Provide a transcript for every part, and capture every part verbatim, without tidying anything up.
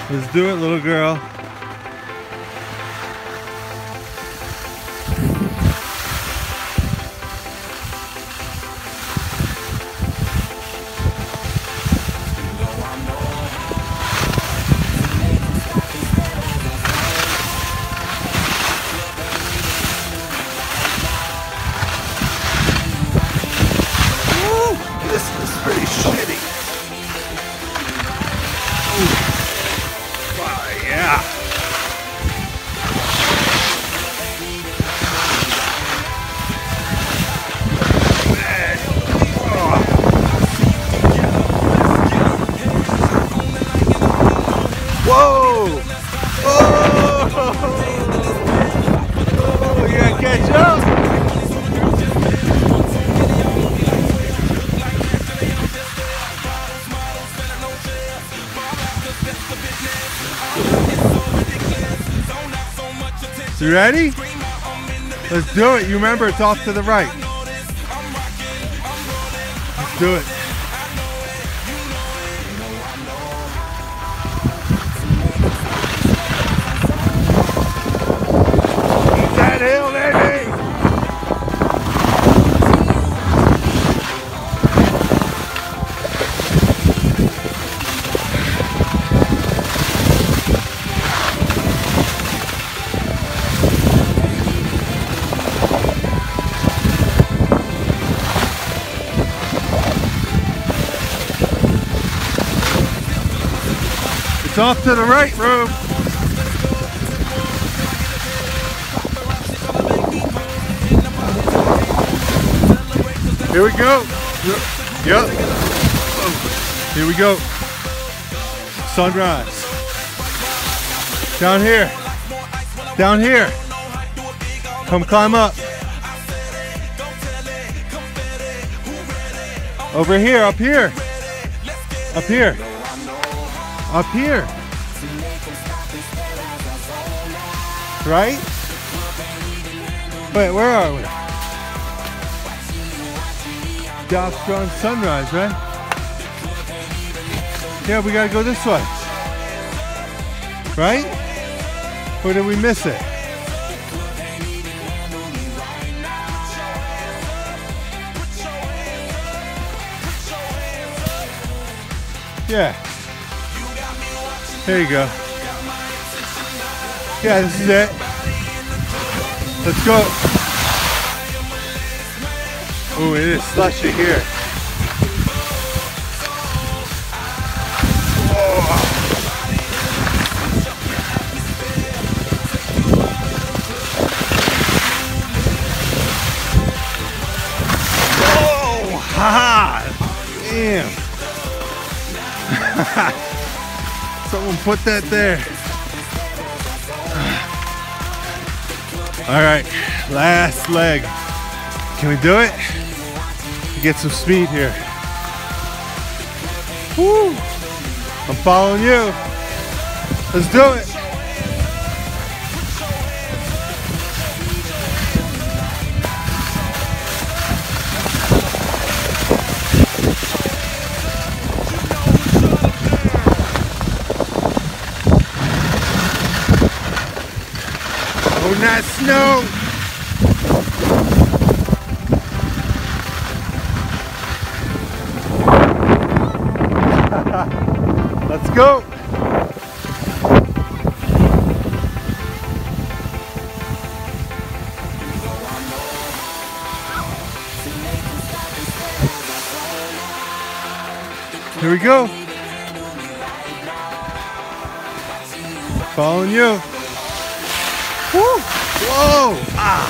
Let's do it, little girl. Woo! This is pretty shitty. Ooh. Oh, yeah. Man. Oh. Whoa! Oh! Oh, you gotta catch up! You ready? Let's do it. You remember, it's off to the right. Let's do it. Keep that hill, baby! It's off to the right, Rube. Here we go. Yep. Here we go. Sunrise. Down here. Down here. Come climb up. Over here, up here. Up here. Up here. Right? Wait, where are we? Dockstrong Sunrise, right? Yeah, we gotta go this way. Right? Or did we miss it? Yeah. There you go. Yeah, this is it. Let's go. Oh, it is slushy here. Oh. Oh, ha! Damn. Someone put that there. All right, last leg. Can we do it? Get some speed here. Woo! I'm following you. Let's do it. Oh, not snow. Let's go. Here we go. Following you. Woo! Whoa! Ah!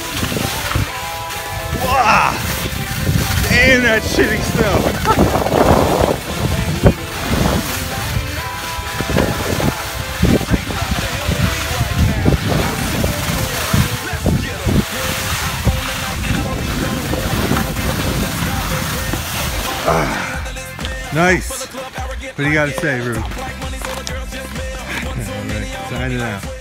Wow! And that shitty snow. Ah, nice. What do you got to say, Rube? All right, sign it out.